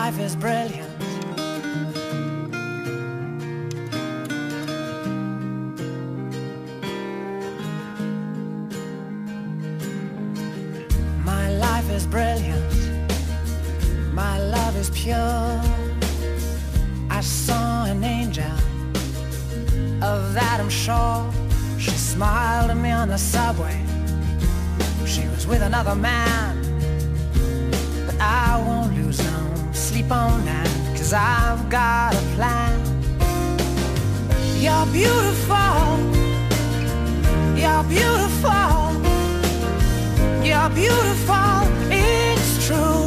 life is brilliant. My life is brilliant. My love is pure. I saw an angel, of that I'm sure. She smiled at me on the subway. She was with another man, but I won't lose no sleep on that, 'cause I've got a plan. You're beautiful. You're beautiful. You're beautiful. It's true.